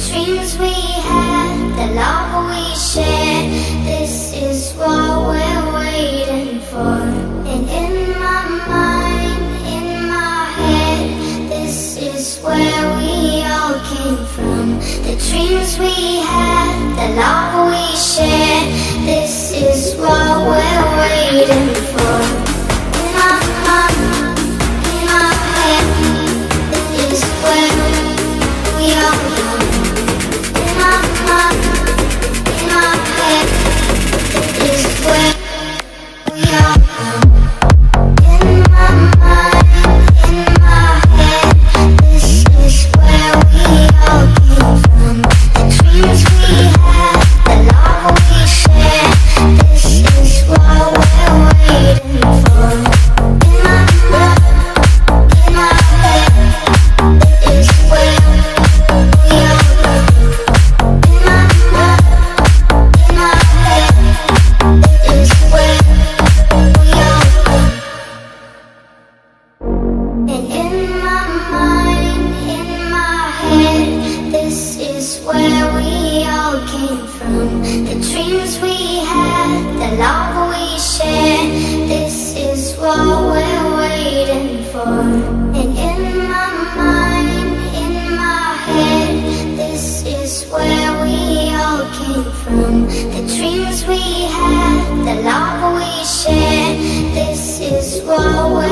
dreams we had, the love we shared. This is what we're waiting for. And in my mind, in my head, this is where we all came from. The dreams we had, the love we shared. This is what we're waiting for. In my mind, in my head, this is where we all come. In my mind, in my head, this is where we all come. In my mind, in my head, this is where we all came from. The dreams we had, the love we shared. This is what we're waiting for. In my mind, in my head, this is where we all come. In my mind, in my head, this is where we all come. And in my mind, in my head, this is where we all came from. The dreams we had, the love we shared. This is what we're waiting for. And in my mind, in my head, this is where we all came from. The dreams we had, the love we shared. This is what we're